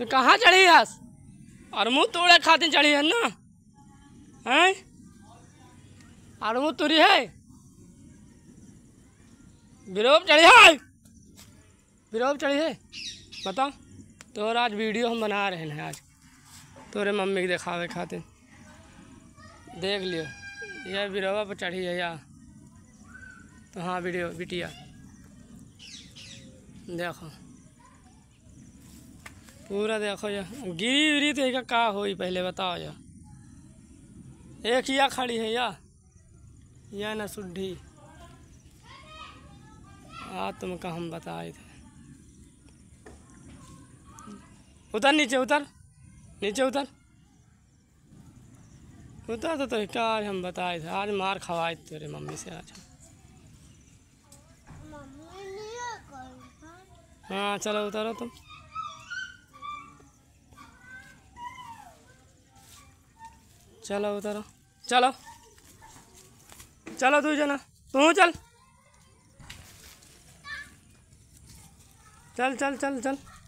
तो कहाँ चढ़ी हस और मुँह तोड़े खातिर चढ़ी है ना हैं और मुँह तुरी है बिरोब चढ़ी है बिरोब चढ़ी है। बताओ तो आज वीडियो हम बना रहे हैं आज तोरे मम्मी के दिखावे खातिर। देख लियो यह बिरोबा पर चढ़ी है या तो हाँ वीडियो बिटिया देखो पूरा देखो या गिरी उरी तो एक का होई पहले बताओ या एक या खड़ी है या न सुड्ढी तुमको हम बताए थे। उतर नीचे उतर नीचे उतर उतर तो क्या आज हम बताए थे। आज मार खवाए तेरे मम्मी से आज। हाँ चलो उतरो तुम चलो उतरो चलो चलो तू जना तू चल चल चल चल चल